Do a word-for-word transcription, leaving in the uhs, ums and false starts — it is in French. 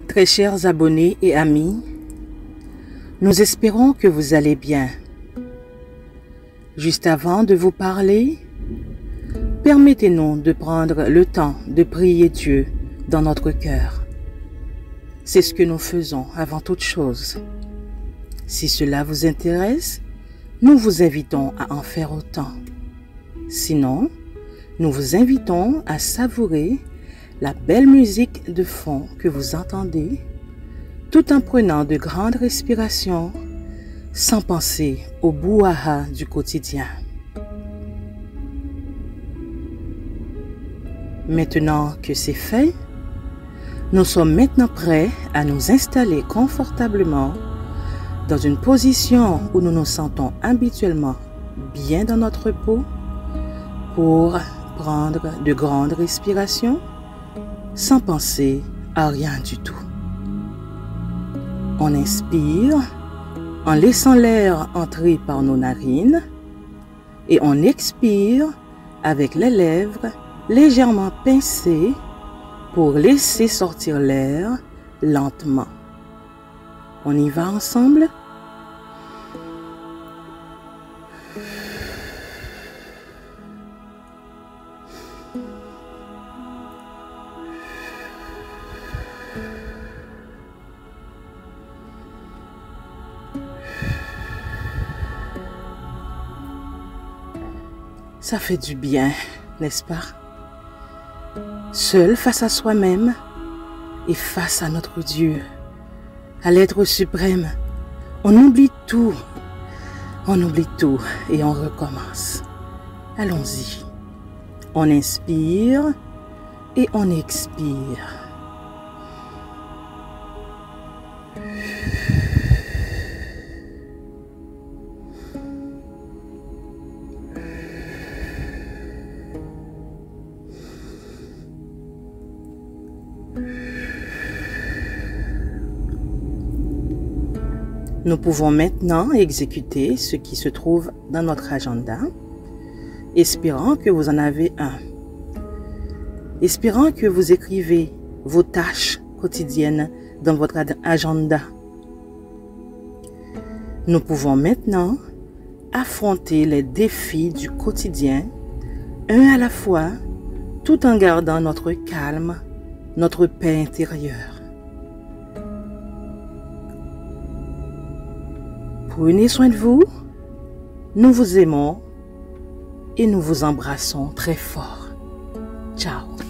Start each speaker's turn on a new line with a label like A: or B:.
A: Très chers abonnés et amis, nous espérons que vous allez bien. Juste avant de vous parler, permettez-nous de prendre le temps de prier Dieu dans notre cœur. C'est ce que nous faisons avant toute chose. Si cela vous intéresse, nous vous invitons à en faire autant. Sinon, nous vous invitons à savourer la belle musique de fond que vous entendez, tout en prenant de grandes respirations, sans penser au brouhaha du quotidien. Maintenant que c'est fait, nous sommes maintenant prêts à nous installer confortablement dans une position où nous nous sentons habituellement bien dans notre peau pour prendre de grandes respirations sans penser à rien du tout. On inspire en laissant l'air entrer par nos narines et on expire avec les lèvres légèrement pincées pour laisser sortir l'air lentement. On y va ensemble? Ça fait du bien, n'est-ce pas? Seul face à soi-même et face à notre Dieu, à l'être suprême, on oublie tout. On oublie tout et on recommence. Allons-y. On inspire et on expire. Nous pouvons maintenant exécuter ce qui se trouve dans notre agenda, espérant que vous en avez un. Espérant que vous écrivez vos tâches quotidiennes dans votre agenda. Nous pouvons maintenant affronter les défis du quotidien, un à la fois, tout en gardant notre calme, notre paix intérieure. Prenez soin de vous, nous vous aimons et nous vous embrassons très fort. Ciao.